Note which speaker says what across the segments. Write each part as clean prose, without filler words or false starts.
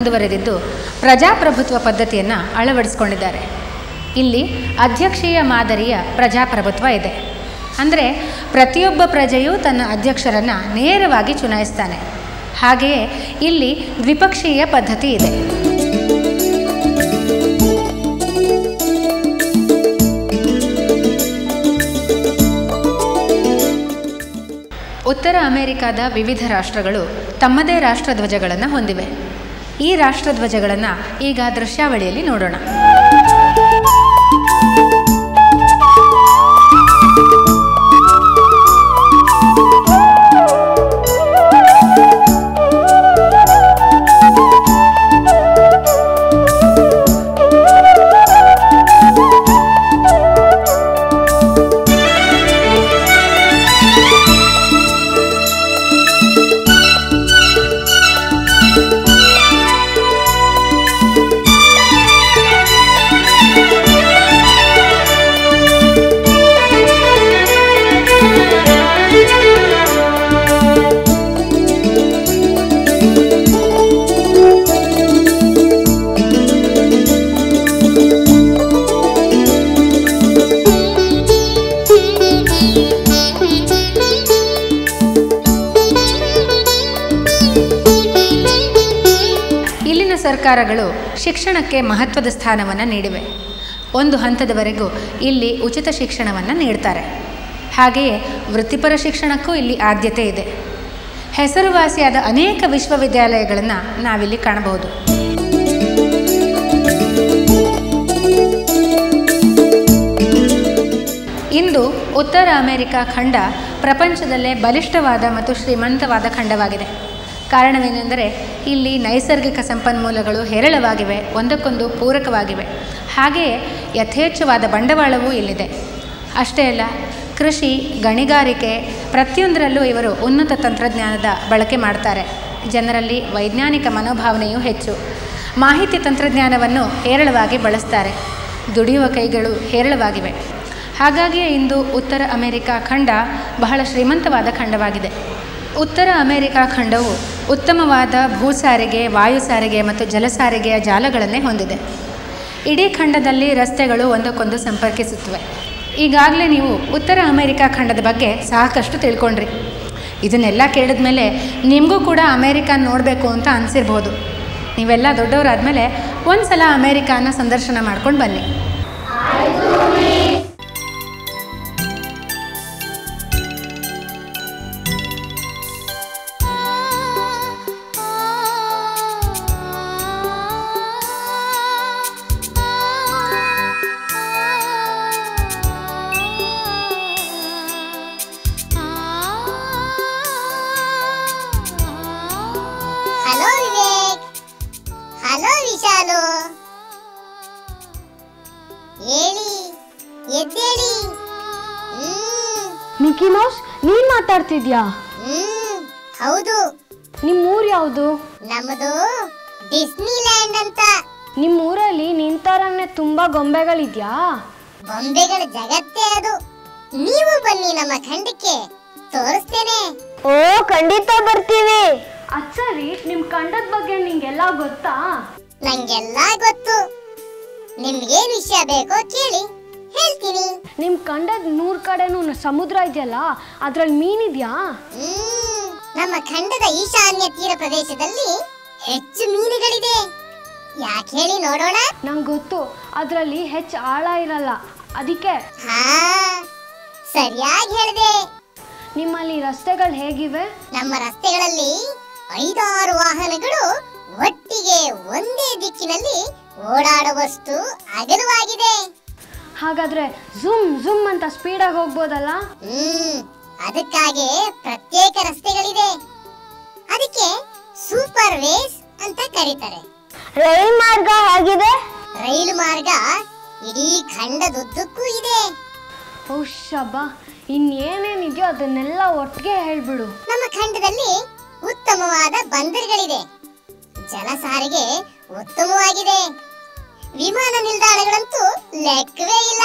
Speaker 1: ಮುಂದುವರೆದಿದ್ದು ಪ್ರಜಾಪ್ರಭುತ್ವ ಪದ್ಧತಿಯನ್ನು ಅಳವಡಿಸಿಕೊಂಡಿದ್ದಾರೆ. ಇಲ್ಲಿ ಅಧ್ಯಕ್ಷೀಯ ಮಾದರಿಯ ಪ್ರಜಾಪ್ರಭುತ್ವ ಇದೆ. ಅಂದರೆ ಪ್ರತಿಯೊಬ್ಬ ಪ್ರಜೆಯೂ ತನ್ನ ಅಧ್ಯಕ್ಷರನ್ನು ನೇರವಾಗಿ ಚುನಾಯಿಸ್ತಾನೆ. ಹಾಗೆಯೇ ಇಲ್ಲಿ ದ್ವಿಪಕ್ಷೀಯ ಪದ್ಧತಿ ಇದೆ. ಉತ್ತರ ಅಮೆರಿಕಾದ ವಿವಿಧ ರಾಷ್ಟ್ರಗಳು ತಮ್ಮದೇ ರಾಷ್ಟ್ರಧ್ವಜಗಳನ್ನು ಹೊಂದಿವೆ. ಈ ರಾಷ್ಟ್ರಧ್ವಜಗಳನ್ನು ಈಗ ದೃಶ್ಯಾವಳಿಯಲ್ಲಿ ನೋಡೋಣ. ಸರ್ಕಾರಗಳು ಶಿಕ್ಷಣಕ್ಕೆ ಮಹತ್ವದ ಸ್ಥಾನವನ್ನು ನೀಡಿವೆ. ಒಂದು ಹಂತದವರೆಗೂ ಇಲ್ಲಿ ಉಚಿತ ಶಿಕ್ಷಣವನ್ನು ನೀಡ್ತಾರೆ. ಹಾಗೆಯೇ ವೃತ್ತಿಪರ ಶಿಕ್ಷಣಕ್ಕೂ ಇಲ್ಲಿ ಆದ್ಯತೆ ಇದೆ. ಹೆಸರುವಾಸಿಯಾದ ಅನೇಕ ವಿಶ್ವವಿದ್ಯಾಲಯಗಳನ್ನು ನಾವಿಲ್ಲಿ ಕಾಣಬಹುದು. ಇಂದು ಉತ್ತರ ಅಮೆರಿಕಾ ಖಂಡ ಪ್ರಪಂಚದಲ್ಲೇ ಬಲಿಷ್ಠವಾದ ಮತ್ತು ಶ್ರೀಮಂತವಾದ ಖಂಡವಾಗಿದೆ. ಕಾರಣವೇನೆಂದರೆ ಇಲ್ಲಿ ನೈಸರ್ಗಿಕ ಸಂಪನ್ಮೂಲಗಳು ಹೇರಳವಾಗಿವೆ, ಒಂದಕ್ಕೊಂದು ಪೂರಕವಾಗಿವೆ. ಹಾಗೆಯೇ ಯಥೇಚ್ಛವಾದ ಬಂಡವಾಳವೂ ಇಲ್ಲಿದೆ. ಅಷ್ಟೇ ಅಲ್ಲ, ಕೃಷಿ, ಗಣಿಗಾರಿಕೆ ಪ್ರತಿಯೊಂದರಲ್ಲೂ ಇವರು ಉನ್ನತ ತಂತ್ರಜ್ಞಾನದ ಬಳಕೆ ಮಾಡ್ತಾರೆ. ಜನರಲ್ಲಿ ವೈಜ್ಞಾನಿಕ ಮನೋಭಾವನೆಯೂ ಹೆಚ್ಚು. ಮಾಹಿತಿ ತಂತ್ರಜ್ಞಾನವನ್ನು ಹೇರಳವಾಗಿ ಬಳಸ್ತಾರೆ. ದುಡಿಯುವ ಕೈಗಳು ಹೇರಳವಾಗಿವೆ. ಹಾಗಾಗಿಯೇ ಇಂದು ಉತ್ತರ ಅಮೆರಿಕಾ ಖಂಡ ಬಹಳ ಶ್ರೀಮಂತವಾದ ಖಂಡವಾಗಿದೆ. ಉತ್ತರ ಅಮೆರಿಕಾ ಖಂಡವು ಉತ್ತಮವಾದ ಭೂಸಾರಿಗೆ, ವಾಯು ಸಾರಿಗೆ ಮತ್ತು ಜಲಸಾರಿಗೆಯ ಜಾಲಗಳನ್ನೇ ಹೊಂದಿದೆ. ಇಡೀ ಖಂಡದಲ್ಲಿ ರಸ್ತೆಗಳು ಒಂದಕ್ಕೊಂದು ಸಂಪರ್ಕಿಸುತ್ತವೆ. ಈಗಾಗಲೇ ನೀವು ಉತ್ತರ ಅಮೆರಿಕಾ ಖಂಡದ ಬಗ್ಗೆ ಸಾಕಷ್ಟು ತಿಳ್ಕೊಂಡ್ರಿ. ಇದನ್ನೆಲ್ಲ ಕೇಳಿದ ಮೇಲೆ ನಿಮಗೂ ಕೂಡ ಅಮೇರಿಕಾ ನೋಡಬೇಕು ಅಂತ ಅನಿಸಿರ್ಬೋದು. ನೀವೆಲ್ಲ ದೊಡ್ಡವರಾದಮೇಲೆ ಒಂದು ಸಲ ಅಮೇರಿಕಾನ ಸಂದರ್ಶನ ಮಾಡ್ಕೊಂಡು ಬನ್ನಿ.
Speaker 2: ಮಿಕ್ಕಿ ಮೌಸ್, ನೀನ್ ಮಾತಾಡ್ತಿದ್ಯಾ?
Speaker 3: ಹೌದು.
Speaker 2: ನಿಮ್ಮೂರು ಯಾವುದು?
Speaker 3: ನಮ್ಮದು ಡಿಸ್ನಿಲ್ಯಾಂಡ್ ಅಂತ.
Speaker 2: ನಿಮ್ಮೂರಲ್ಲಿ ನಿಂತರನ್ನೇ ತುಂಬಾ ಗೊಂಬೆಗಳಿದ್ಯಾ?
Speaker 3: ಗೊಂಬೆಗಳ ಜಗತ್ತೇ ಅದು. ನೀವು ಬನ್ನಿ, ನಮ್ಮ ಖಂಡಕ್ಕೆ ತೋರಿಸ್ತೇನೆ.
Speaker 2: ಓ, ಖಂಡಿತ ಬರ್ತೀವಿ. ಅಚ್ಚರಿ, ನಿಮ್ ಖಂಡದ ಬಗ್ಗೆ ನಿಂಗೆಲ್ಲ ಗೊತ್ತಾ?
Speaker 3: ನಂಗೆಲ್ಲ ಗೊತ್ತು. ನಿಮ್ಗೇನ್ ವಿಷಯ ಬೇಕೋ ಕೇಳಿ, ಹೇಳ್ತೀನಿ.
Speaker 2: ನಿಮ್ ಖಂಡದ 100 ಕಡೆನೂ ಸಮುದ್ರ ಇದೆಯಲ್ಲ, ಅದ್ರಲ್ಲಿ ಮೀನಿದ್ಯಾ?
Speaker 3: ನಮ್ಮ ಖಂಡದ ಈಶಾನ್ಯ ತೀರ ಪ್ರದೇಶದಲ್ಲಿ ಹೆಚ್ಚು ಮೀನುಗಳಿದೆ. ಯಾಕೆ ಹೇಳಿ ನೋಡೋಣ?
Speaker 2: ನಂಗೆ ಗೊತ್ತು, ಅದ್ರಲ್ಲಿ ಹೆಚ್ಚು ಆಳ ಇರಲ್ಲ, ಅದಕ್ಕೆ.
Speaker 3: ಹಾ, ಸರಿಯಾಗಿ ಹೇಳಿದೆ.
Speaker 2: ನಿಮ್ಮಲ್ಲಿ ರಸ್ತೆಗಳು ಹೇಗಿವೆ?
Speaker 3: ನಮ್ಮ ರಸ್ತೆಗಳಲ್ಲಿ 5-6 ವಾಹನಗಳು ಒಟ್ಟಿಗೆ ಒಂದೇ ದಿಕ್ಕಿನಲ್ಲಿ ಓಡಾಡುವಷ್ಟು ಅಗಲವಾಗಿದೆ.
Speaker 2: ಹಾಗಾದ್ರೆ ಝುಮ್ ಝುಮ್ ಅಂತ ಸ್ಪೀಡಾಗಿ ಹೋಗ್ಬೋದಲ್ಲ?
Speaker 3: ಅದಕ್ಕಾಗಿ ಪ್ರತ್ಯೇಕ ರಸ್ತೆಗಳಿದೆ. ಅದಕ್ಕೆ ಸೂಪರ್ ವೇಸ್ ಅಂತ ಕರೀತಾರೆ.
Speaker 2: ರೈಲು ಮಾರ್ಗ ಹೇಗಿದೆ?
Speaker 3: ರೈಲು ಮಾರ್ಗ ಇಡೀ ಖಂಡದುದ್ದಕ್ಕೂ ಇದೆ.
Speaker 2: ಓ ಶಬಾ, ಇನ್ನೇನೇನಿದೆಯೋ ಅದನ್ನೆಲ್ಲ ಒಟ್ಟಿಗೆ ಹೇಳ್ಬಿಡು.
Speaker 3: ನಮ್ಮ ಖಂಡದಲ್ಲಿ ಉತ್ತಮವಾದ ಬಂದರುಗಳಿದೆ. ಜಲ ಸಾರಿಗೆ ಉತ್ತಮವಾಗಿದೆ. ವಿಮಾನ ನಿಲ್ದಾಣಗಳಂತೂ ಲೆಕ್ಕವೇ ಇಲ್ಲ.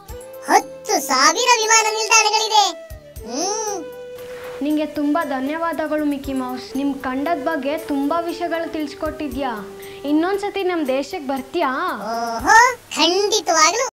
Speaker 3: 10,000 ವಿಮಾನ ನಿಲ್ದಾಣಗಳಿದೆ.
Speaker 2: ನಿಂಗೆ ತುಂಬಾ ಧನ್ಯವಾದಗಳು ಮಿಕ್ಕಿ ಮೌಸ್. ನಿಮ್ ಖಂಡದ ಬಗ್ಗೆ ತುಂಬಾ ವಿಷಯಗಳು ತಿಳಿಸ್ಕೊಟ್ಟಿದ್ಯಾ. ಇನ್ನೊಂದ್ಸತಿ ನಮ್ಮ ದೇಶಕ್ಕೆ ಬರ್ತೀಯಾ?
Speaker 3: ಓಹೋ, ಖಂಡಿತವಾಗ್ಲೂ